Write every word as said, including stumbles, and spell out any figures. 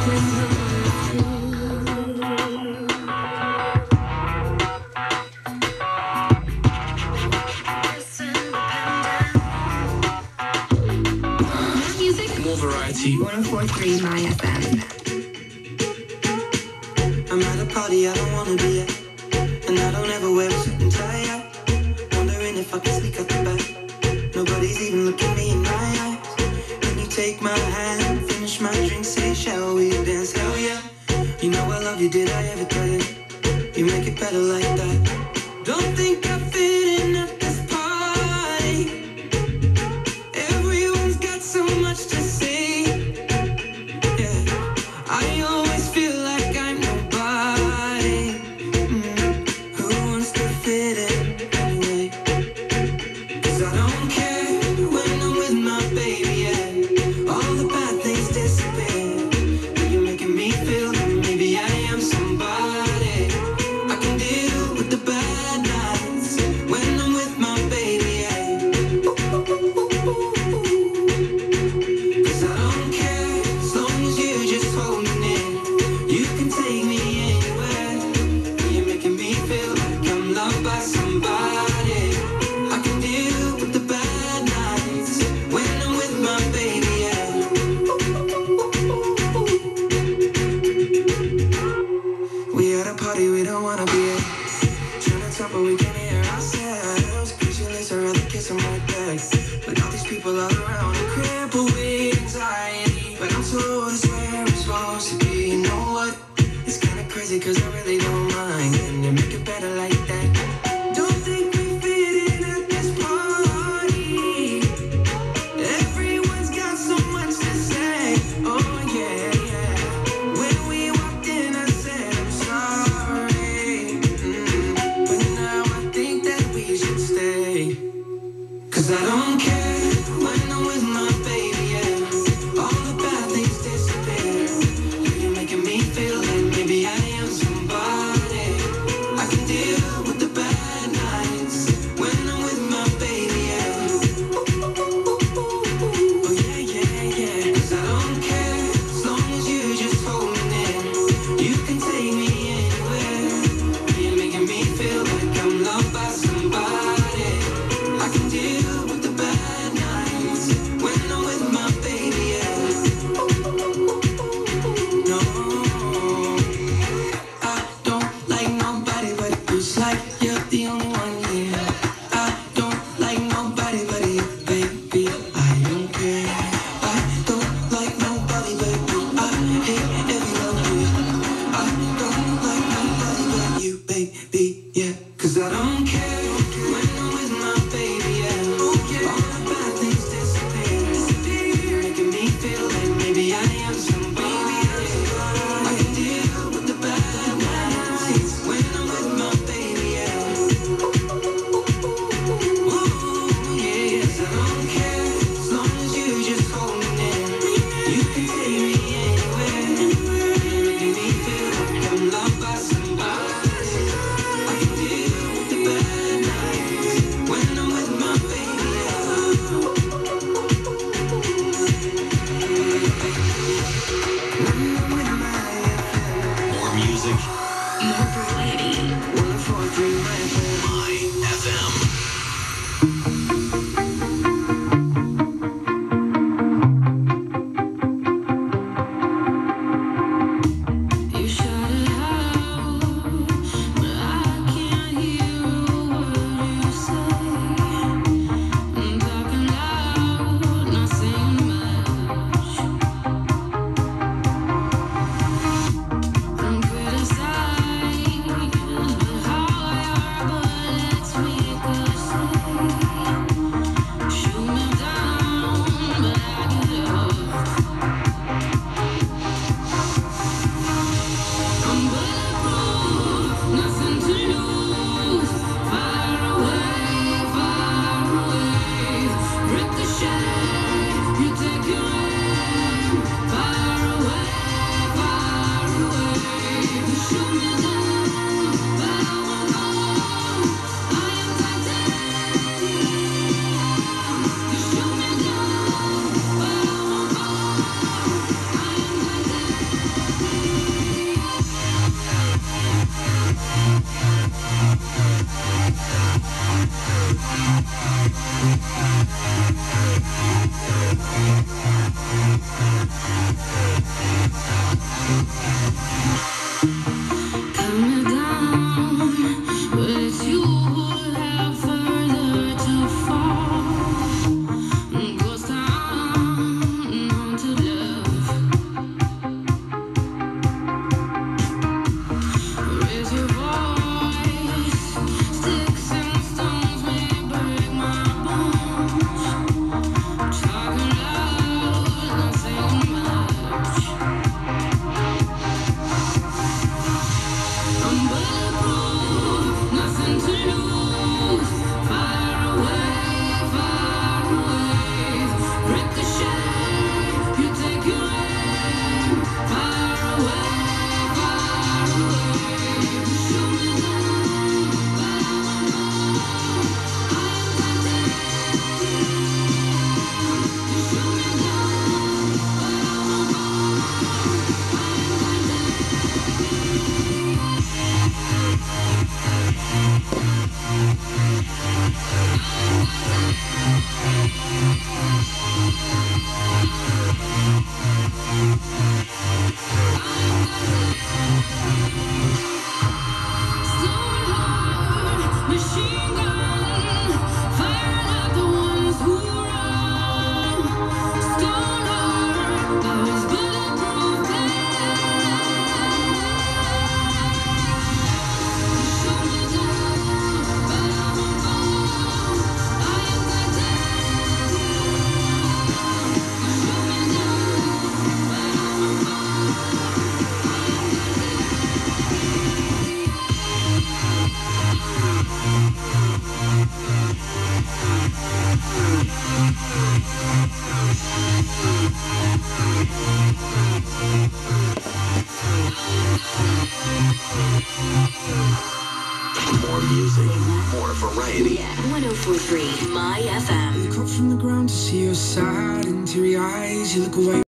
one oh four point three My F M. I'm at a party I don't wanna be at, and I don't ever wear a suit and tie. Wondering if I can sneak out the back. Nobody's even looking me in my eyes. When you take my hand, finish my drink, say shall we dance? Hell yeah. You know I love you, did I ever tell you? You make it better like that. Don't think I fit in at this party. Everyone's got so much to say. I always feel like I'm nobody. Mm. Who wants to fit in anyway? 'Cause I don't care when I'm with my baby, yeah. All the bad things disappear. You're making me feel that maybe I am somebody. I can deal with the bad nights when I'm with my baby, yeah. Ooh, ooh, ooh, ooh, ooh. 'Cause I don't care as long as you just hold me near. You can take me anywhere. You're making me feel like I'm loved by somebody. I can deal with the bad nights when I'm with my baby, yeah. We at a party we don't wanna be at. Trying to talk but we can't hear ourselves. Pictureless, I'd rather kiss them right back. But all these people all around are crippled with anxiety. But I'm told it's where I'm supposed to be. You know what? It's kinda crazy 'cause I really don't mind. And you make it better like that. Don't think we fit in at this party. Everyone's got so much to say. Oh yeah, yeah. When we walked in I said I'm sorry. Mm. But now I think that we should stay. 'Cause I don't care when I'm with my baby, yeah. All the bad things disappear. You're making me feel like maybe I am somebody. More music, more variety. one oh four point three My F M. Look up from the ground to see your sad and teary eyes. You look away